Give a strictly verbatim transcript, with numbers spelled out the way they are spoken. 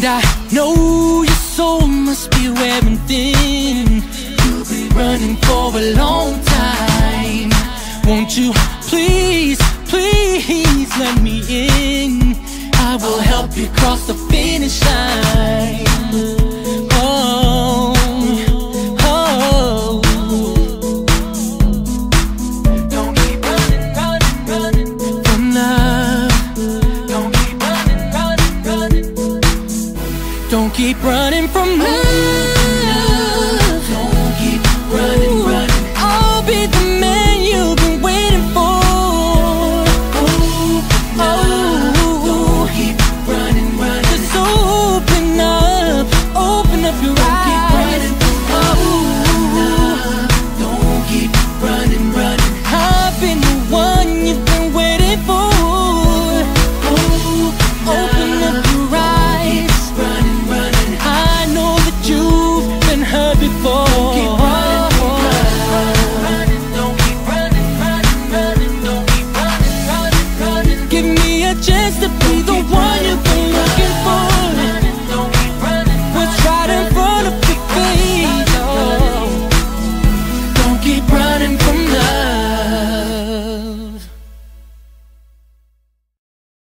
I know your soul must be wearing thin. You've been running for a long time. Won't you please, please let me in? I will help you cross the finish line. Oh, oh. Don't keep running, running, running from love. Don't keep running, running, running. Don't keep running from love. Don't keep running, running. I'll be the man you've been waiting for. Chance to be the one you